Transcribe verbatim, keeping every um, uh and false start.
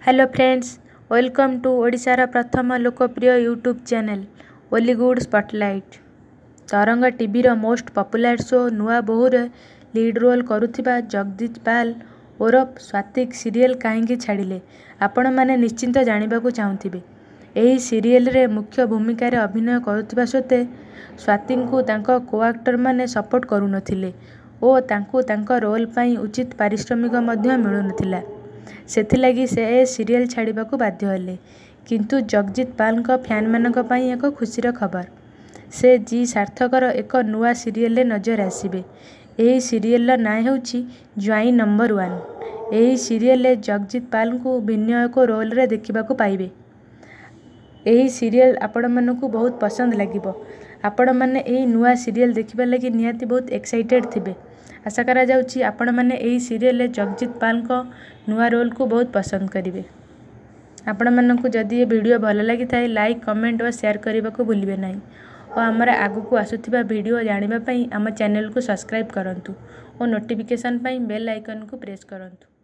Hello friends, welcome to ओडिशार प्रथम लोकप्रिय यूट्यूब चैनल ओलीगुड स्पॉटलाइट। तरंग टीवीर मोस्ट पॉपुलर शो नुआ बोहूरे लीड रोल करुथिबा जगदीश पाल ओरफ स्वातिक सीरियल कहीं छाड़िले आपण माने निश्चिंत जानिबाकू चाहुथिबे। एही सीरियल रे मुख्य भूमिका रे अभिनय करुथिबा सत्ते स्वातिक को तांको कोआक्टर माने सपोर्ट करू नथिले ओ तांको तांको रोल पई उचित पारिश्रमिक मध्य मिलु नथिला। सेथिलागी से ए सीरियल छाड़िबाकू बाध्य हेले। किंतु जगजीत पाल फैन मानक पई एक खुशीर खबर, से जी सार्थकर एक नुआ सीरियल नजर आसिबे। एही सीरियल ना हेउची ज्वाई नंबर वन। एही सीरियल जगजीत पाल को भिन्न एक रोल रे देखिबाकू पाइबे। एही सीरियल आपण मानकू बहुत पसंद लागिबो। आपण माने एही नुआ सीरियल देखिबा लागि निहाती बहुत एक्साइटेड थिबे। आशा करा जाउची आपण माने एही सीरियल जगजीत पाल को नुआ रोल को बहुत पसंद करिवे। आपण मानकू जदि ये वीडियो भल लगी थाए लाइक कमेंट और शेयर करने को भूलिए नहीं और आमर आगु को आसुथिबा वीडियो जानिबा पई आम चैनल को सब्सक्राइब करंतु और नोटिफिकेशन पई बेल आइकन को प्रेस करंतु।